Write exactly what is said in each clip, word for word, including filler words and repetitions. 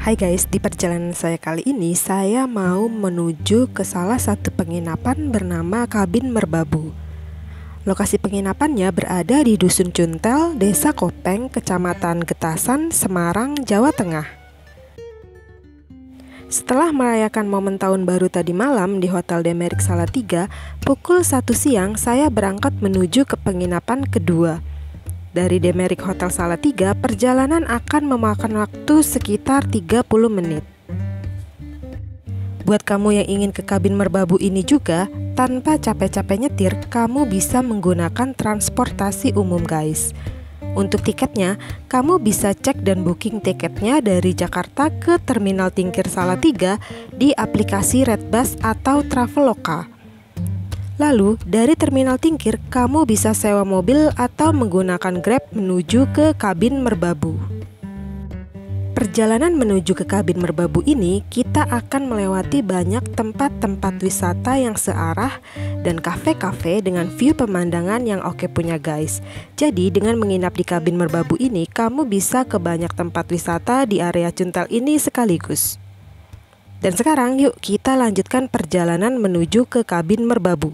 Hai guys, di perjalanan saya kali ini saya mau menuju ke salah satu penginapan bernama Kabin Merbabu. Lokasi penginapannya berada di Dusun Cuntel, Desa Kopeng, Kecamatan Getasan, Semarang, Jawa Tengah. Setelah merayakan momen tahun baru tadi malam di Hotel Demerik Salatiga, pukul satu siang saya berangkat menuju ke penginapan kedua. Dari Demerik Hotel Salatiga, perjalanan akan memakan waktu sekitar tiga puluh menit. Buat kamu yang ingin ke Kabin Merbabu ini juga, tanpa capek-capek nyetir, kamu bisa menggunakan transportasi umum guys. Untuk tiketnya, kamu bisa cek dan booking tiketnya dari Jakarta ke Terminal Tingkir Salatiga di aplikasi Redbus atau Traveloka. Lalu, dari Terminal Tingkir, kamu bisa sewa mobil atau menggunakan Grab menuju ke Kabin Merbabu. Perjalanan menuju ke Kabin Merbabu ini, kita akan melewati banyak tempat-tempat wisata yang searah dan kafe-kafe dengan view pemandangan yang oke punya guys. Jadi, dengan menginap di Kabin Merbabu ini, kamu bisa ke banyak tempat wisata di area Cuntel ini sekaligus. Dan sekarang yuk kita lanjutkan perjalanan menuju ke Kabin Merbabu.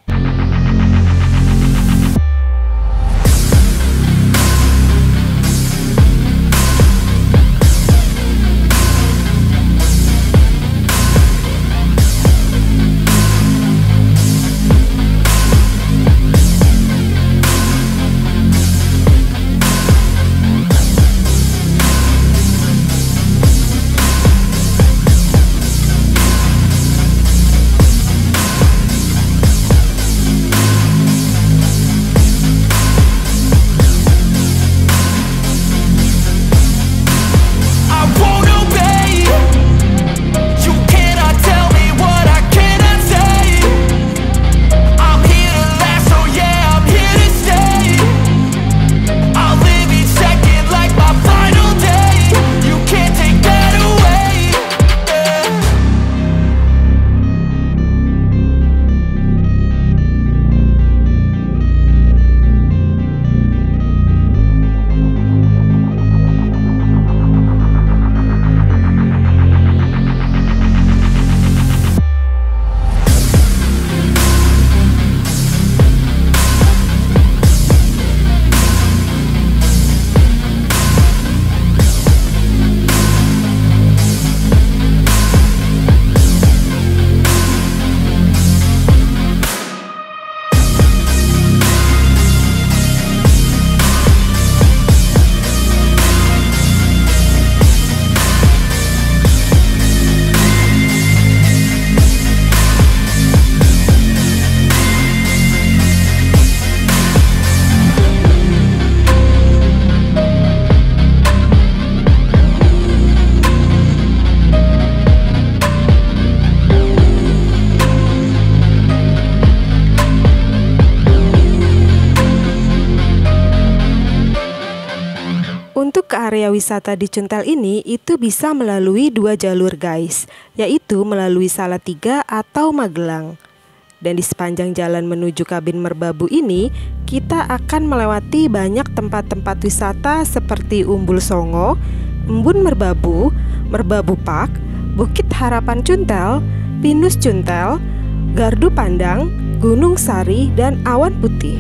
Untuk ke area wisata di Cuntel ini, itu bisa melalui dua jalur guys, yaitu melalui Salatiga atau Magelang. Dan di sepanjang jalan menuju Kabin Merbabu ini, kita akan melewati banyak tempat-tempat wisata seperti Umbul Songo, Embun Merbabu, Merbabu Park, Bukit Harapan Cuntel, Pinus Cuntel, Gardu Pandang, Gunung Sari, dan Awan Putih.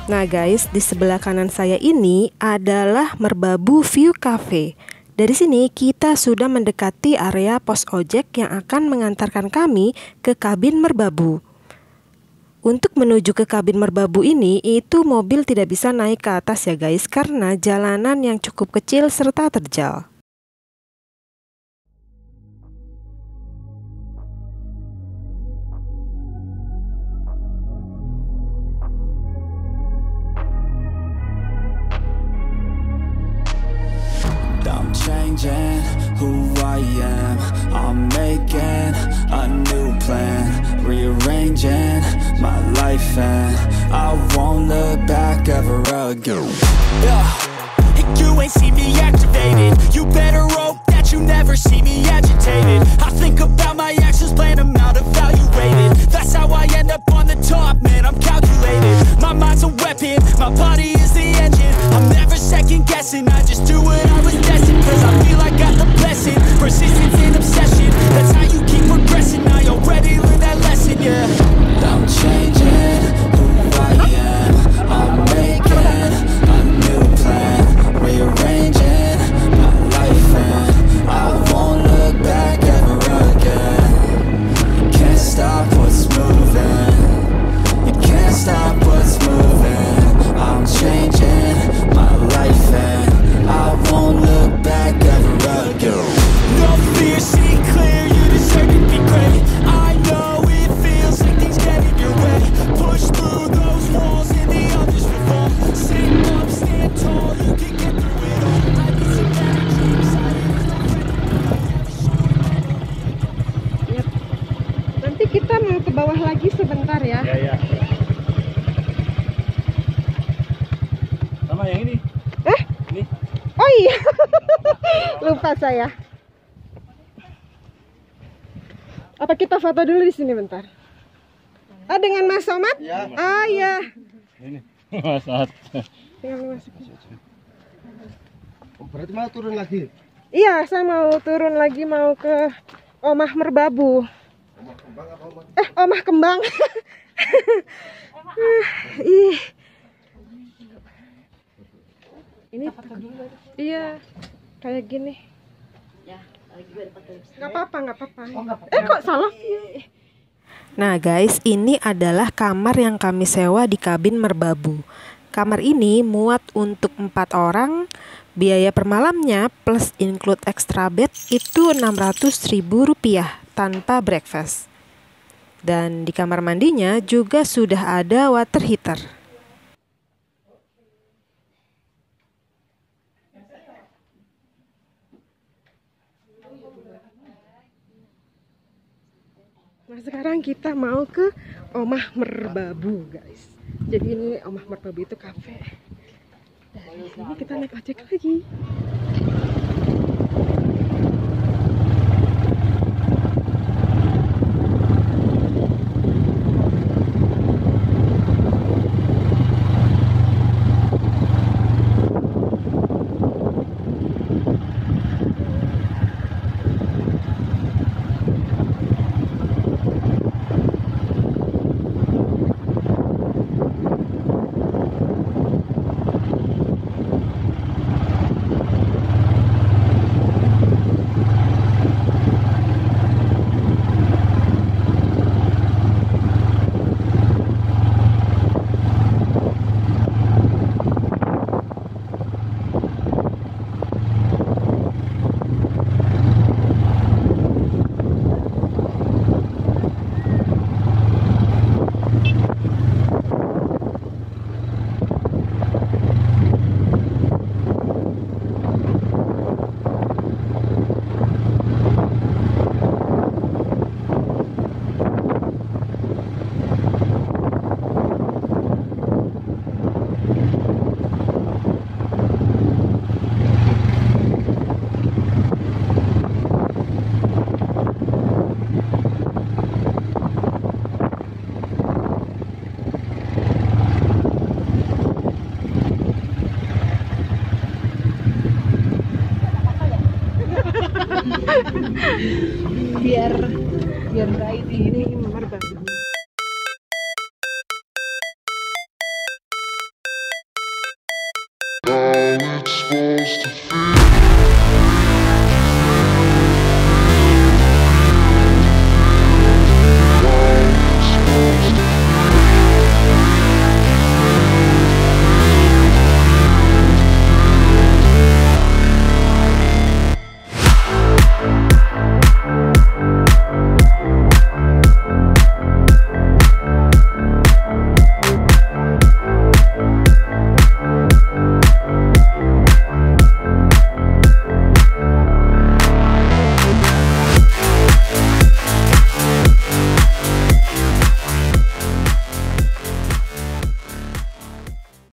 Nah guys, di sebelah kanan saya ini adalah Merbabu View Cafe. Dari sini kita sudah mendekati area pos ojek yang akan mengantarkan kami ke kabin Merbabu. Untuk menuju ke kabin Merbabu ini, itu mobil tidak bisa naik ke atas ya guys, karena jalanan yang cukup kecil serta terjal. Changing who I am, I'm making a new plan, rearranging my life and I won't look back ever again. Yeah, you ain't see me activated, you better hope that you never see me agitated. I think about my actions, plan them out, evaluated. That's how I end up on the top, man, I'm calculated. My mind's a weapon, my body is the engine. I'm never second guessing, I just do what I was destined. Cause I feel I got the blessing, persistence and obsession. That's how you keep progressing, I already learned that lesson, yeah. I'm changing who I am, I'm making a new plan, rearranging my life and I won't look back ever again. Can't stop what's moving, you can't stop what's moving. I'm changing my life and I won't look back ever again. No fear, see clear, you deserve to be great. I know it feels like things get in your way. Push through those walls and the others will fall. Sit up, stand tall, you can get through it all. I need some energy, Yap. Nanti kita mau ke bawah lagi sebentar ya. Ya, ya. Sama yang ini. Eh? Ini. Oh iya. Lupa saya. Apa kita foto dulu di sini bentar? Ah, dengan Mas Somad? Ya. Ah iya. Ini. Saat. Tinggal masukin. Oh, berarti mau turun lagi? Iya, saya mau turun lagi, mau ke Omah Merbabu. Omah kembang apa omah? Eh, Omah Kembang. Ih. Ini iya kayak gini. Ya, nggak apa-apa, nggak apa-apa. Eh, kok salah? Nah guys, ini adalah kamar yang kami sewa di kabin Merbabu. Kamar ini muat untuk empat orang. Biaya per malamnya plus include extra bed itu enam ratus ribu rupiah tanpa breakfast. Dan di kamar mandinya juga sudah ada water heater. Nah sekarang kita mau ke Omah Merbabu guys. Jadi ini Omah Merbabu itu kafe. Dari sini kita naik ojek lagi. biar biar bright ini Merbabu. how it's supposed to feel.